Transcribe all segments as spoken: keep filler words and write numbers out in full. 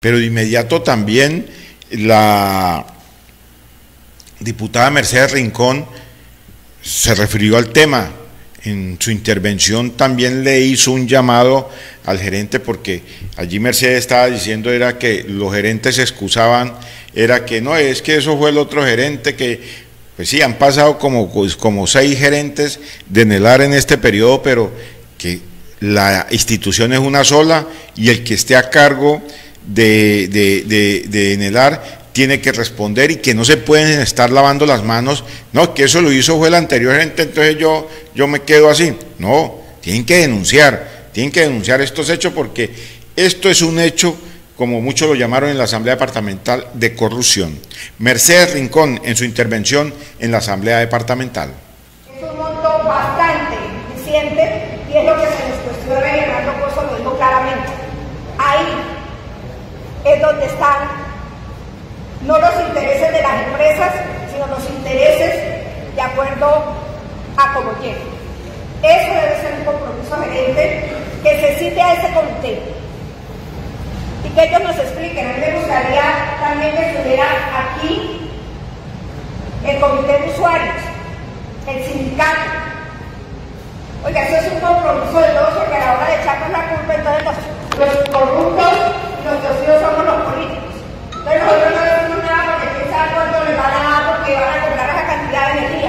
pero de inmediato también la diputada Mercedes Rincón se refirió al tema. En su intervención también le hizo un llamado al gerente, porque allí Mercedes estaba diciendo era que los gerentes se excusaban, era que no, es que eso fue el otro gerente, que pues sí, han pasado como, como seis gerentes de Enelar en este periodo, pero que la institución es una sola y el que esté a cargo de, de, de, de Enelar tiene que responder, y que no se pueden estar lavando las manos, no, que eso lo hizo fue el anterior gerente, entonces yo, yo me quedo así. No, tienen que denunciar, tienen que denunciar estos hechos, porque esto es un hecho, como muchos lo llamaron en la Asamblea Departamental, de corrupción. Mercedes Rincón, en su intervención en la Asamblea Departamental. Es un monto bastante eficiente, y es lo que se nos cuestionó, Leonardo Pozo lo dijo claramente. Ahí es donde están no los intereses de las empresas, sino los intereses de acuerdo a cómo lleguen. Eso debe ser un compromiso gerente, que se cite a ese comité y que ellos nos expliquen. A mí me gustaría también que estuviera aquí el comité de usuarios, el sindicato. Oiga, eso es un compromiso de todos, porque a la hora de echarnos la culpa, entonces los, los corruptos y los torcidos somos los políticos. Entonces nosotros no decimos nada porque quién sabe cuánto les van a dar, porque van a comprar esa cantidad de energía.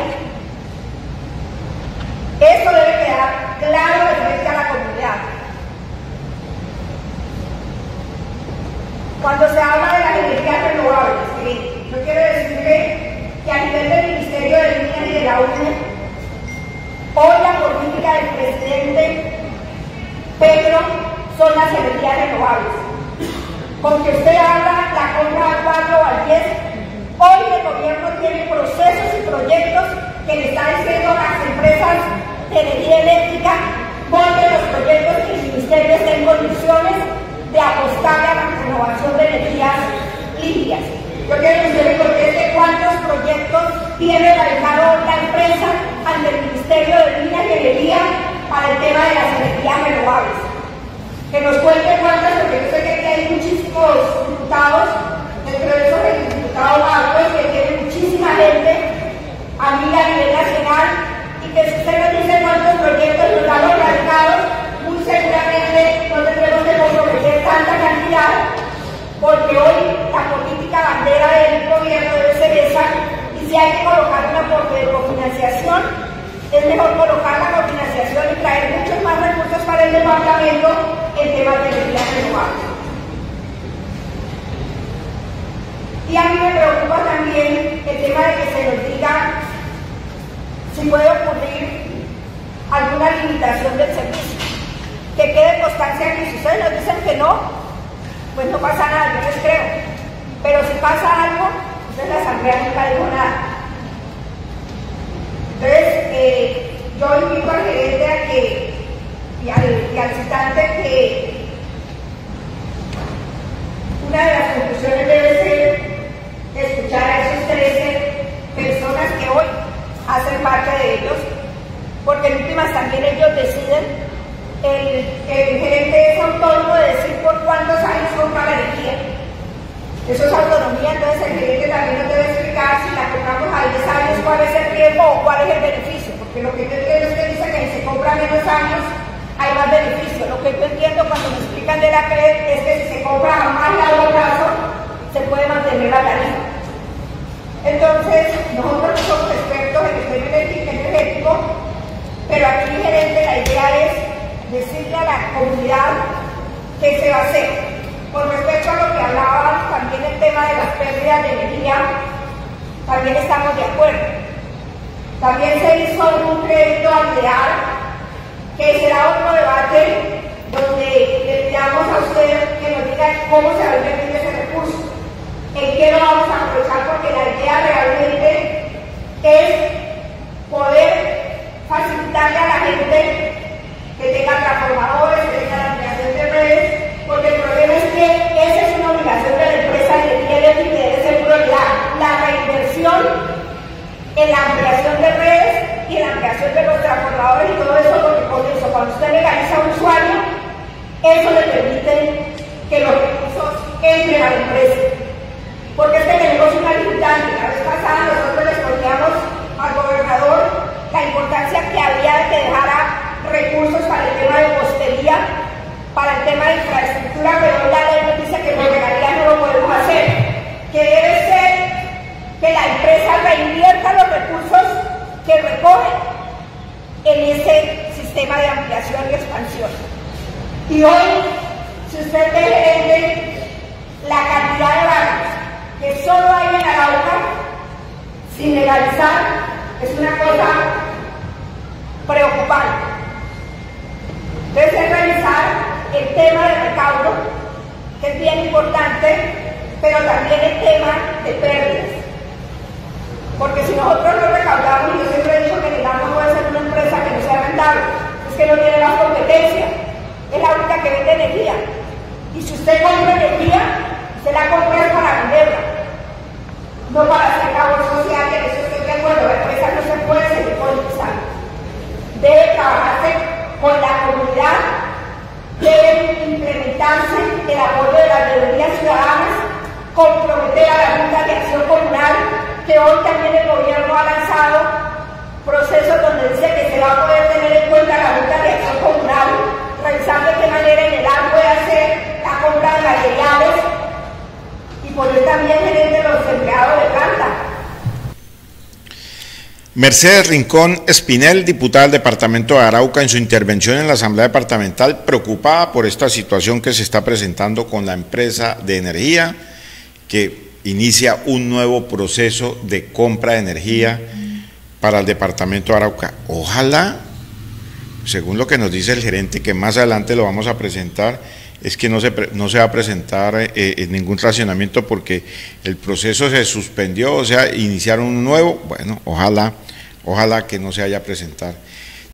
Eso debe quedar claro de frente a la comunidad. Cuando se habla de las energías renovables, yo quiero decirle que a nivel del Ministerio de Minas y de la U N E, hoy la política del presidente Petro son las energías renovables. Con que usted habla la compra al cuatro o al diez, hoy el gobierno tiene procesos y proyectos que le está diciendo a las empresas de energía eléctrica: monten los proyectos que el ministerio esté en condiciones de apostar a la renovación de energías limpias. Yo quiero que usted me conteste cuántos proyectos tiene realizado la empresa ante el Ministerio de Minas y Energía para el tema de las energías renovables. Que nos cuente cuántas, porque yo sé que hay muchísimos diputados, dentro de esos el diputado Marcos, que tiene muchísima gente amiga a nivel nacional, y que si usted nos dice cuántos proyectos nos han realizado, muy seguramente no tendremos que comprometer tanta cantidad, porque hoy la política bandera del gobierno debe ser esa, y si hay que colocar una aporte de cofinanciación, es mejor colocar la cofinanciación y traer muchos más recursos para el departamento en temas de energías renovables. Y a mí me preocupa también el tema de que se nos diga si puede ocurrir alguna limitación del servicio. Que quede constancia que si ustedes nos dicen que no, pues no pasa nada, yo les creo. Pero si pasa algo, entonces la asamblea nunca dijo nada. Entonces, eh, yo invito al gerente a que, y al, y al citante, que una de las conclusiones debe ser escuchar a esos trece personas que hoy hacen parte de ellos, porque en últimas también ellos deciden. El, el gerente es autónomo de decir por cuántos años compra la energía. Eso es autonomía. Entonces el gerente también nos debe explicar, si la compramos a diez años, cuál es el riesgo o cuál es el beneficio, porque lo que yo entiendo es que dice que si se compra menos años hay más beneficio. Lo que yo entiendo cuando me explican de la C R E D es que si se compra a más largo plazo se puede mantener la tarifa. Entonces nosotros no somos expertos en el tema energético, pero aquí el gerente, la idea es decirle a la comunidad qué se va a hacer. Con respecto a lo que hablaban también el tema de las pérdidas de energía, también estamos de acuerdo. También se hizo un crédito aldear, que será otro debate donde le pidamos a usted que nos diga cómo se va a invertir ese recurso, en qué lo vamos a aprovechar, porque la idea realmente es poder facilitarle a la gente que tenga transformadores, que tenga la ampliación de redes, porque el problema es que esa es una obligación de la empresa de energía eléctrica y debe ser prioridad. La reinversión en la ampliación de redes y en la ampliación de los transformadores y todo eso, porque con eso, cuando usted legaliza a un usuario, eso le permite que los recursos entren a la empresa, porque este tenemos una limitante. La vez pasada nosotros les poníamos al gobernador la importancia que había de que dejara recursos para el tema de postería, para el tema de infraestructura, pero la ley nos dice que por regalías no lo podemos hacer, que debe ser que la empresa reinvierta los recursos que recoge en ese sistema de ampliación y expansión. Y hoy, si usted ve, gerente, la cantidad de barrios que solo hay en Arauca, sin legalizar, es una cosa preocupante. Entonces, es revisar el tema del recaudo, que es bien importante, pero también el tema de pérdidas. Porque si nosotros no recaudamos, y yo siempre he dicho que Nilambo puede ser una empresa que no sea rentable, es que no tiene la competencia, es la única que vende energía. Y si usted compra energía, usted la compra para venderla, no para hacer labor social, que en eso estoy de acuerdo, la empresa no se puede seguir politizando. Debe trabajarse con la comunidad, debe implementarse el apoyo de las mayorías ciudadanas, comprometer a la Junta de Acción Comunal, que hoy también el gobierno ha lanzado procesos donde dice que se va a poder tener en cuenta la Junta de Acción Comunal, revisar de qué manera en el A R puede hacer la compra de materiales y poner también gerente de los empleados de planta. Mercedes Rincón Espinel, diputada del departamento de Arauca, en su intervención en la Asamblea Departamental, preocupada por esta situación que se está presentando con la empresa de energía, que inicia un nuevo proceso de compra de energía para el departamento de Arauca. Ojalá, según lo que nos dice el gerente, que más adelante lo vamos a presentar, es que no se, no se va a presentar eh, en ningún racionamiento porque el proceso se suspendió, o sea, iniciaron un nuevo. Bueno, ojalá, ojalá que no se haya a presentar.